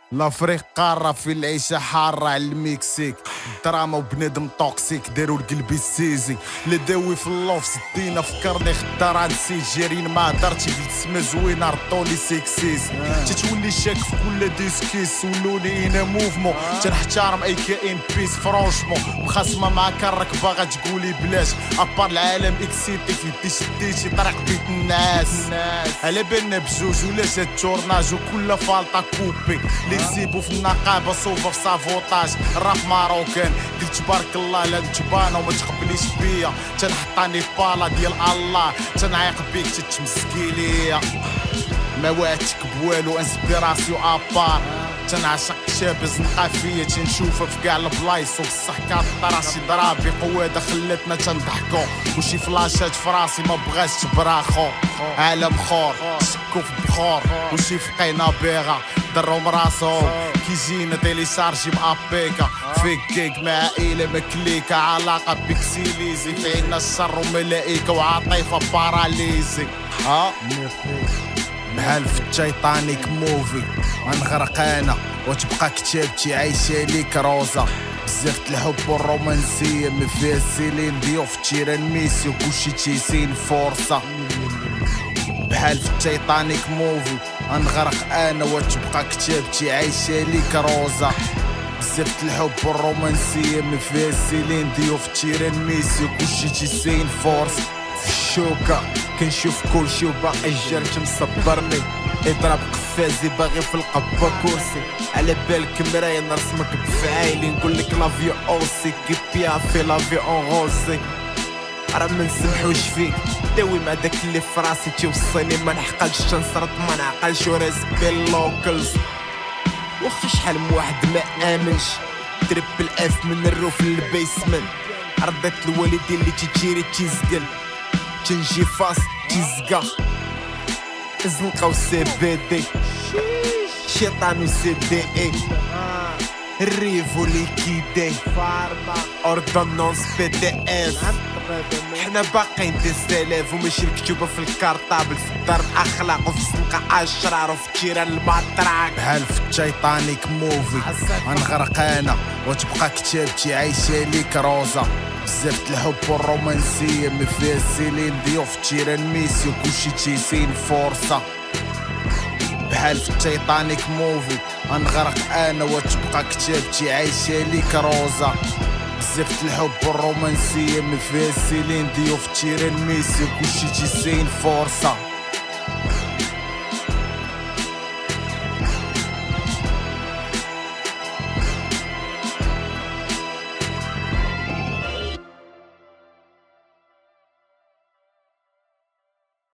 لافريق قارة في العيشة حارة على المكسيك. دراما وبنادم توكسيك داروا القلب السيزي اللي داوي في اللوف سدينا فكرني خدارة نسيت جارين ما درتي قلت سما زوينة ردولي سيكسيز. تتولي شاك في كل ديسكيس سولوني انا موفمون تنحترم اي كائن بيس فرونشمون مخاصمة معاك الراك باغا تقولي بلاش ابار العالم اكسيتي في يدي شديتي طريق بيت الناس على بالنا بجوج ولا جات تورناج وكل فالطا كوبي زيبو في النقابة صوفة في سافوطاج الراب ماروكان قلت بارك الله لا نتبانا وما تقبليش بيا تنحطاني بالا ديال الله تنعيق بيك تتمسكي ليا ما وعدتك بوالو انسبيراسيو ابار تنعشق شاب زنقا فيا تنشوفها في كاع البلايص وبصح كاطر راسي ضرابي قوادة خلاتنا تنضحكو وشي فلاشات في راسي ما بغاش تبراخو عالم خور شكو في بخور وشي فقينا بيغا درهم راسهم كيجينا تيليشارجي بابيكا فيك كيك مع عائلة مكليكا علاقة بيكسيليزي فينا الشر وملائكة وعاطفة باراليزي بحال في التايتانيك موفي غنغرق انا وتبقى كتابتي عايشة ليك روزا بزاف الحب والرومانسية ما فيها السيلين ضيوف تيران ميسي وكلشي تيسين فرصة بحال في التايتانيك موفي غنغرق انا وتبقى كتابتي عايشة ليك روزا بزاف الحب والرومانسية ما فيها السيلين ضيوف تيران ميسي وكلشي تيسين فرصة في الشوكة كنشوف كلشي وباقي الجرج مصبرني اضرب قفازي باغي في القبة كرسي على بالك مرايا نرسمك بفعايلي نقولك لافيو اوسي كي بيا في لافيو اون غوزي راه منسمحوش فيك داوي مع داك اللي في راسي تيوصيني ما نحقلش تنصرط ما نعقلش وراسبي اللوكلز واخا شحال من واحد ما امنش تربل اف من الروف للبيسمنت عرضت الوالدين اللي تيجيري تيزقل تنجي فاس تيزقا زنقا و سي بي دي شيطان و سي دي اي الريفو ليكيدي اوردونونس بي دي اس حنا باقيين دي سلاف وماشي مكتوبة في الكارطابل في الدار الاخلاق وفي الزنقة اشرار وفي الجيران المطراق بحال في التايتانيك موفي غنغرق انا وتبقى كتابتي عايشة ليك روزا بزاف الحب والرومانسية ما فيها السيلين ضيوف تيران ميسي وكلشي تيسين فرصة بحال في التايتانيك موفي غنغرق انا وتبقى كتابتي عايشة ليك روزا بزاف الحب والرومانسية ما فيها السيلين ضيوف تيران ميسي وكلشي تيسين فرصة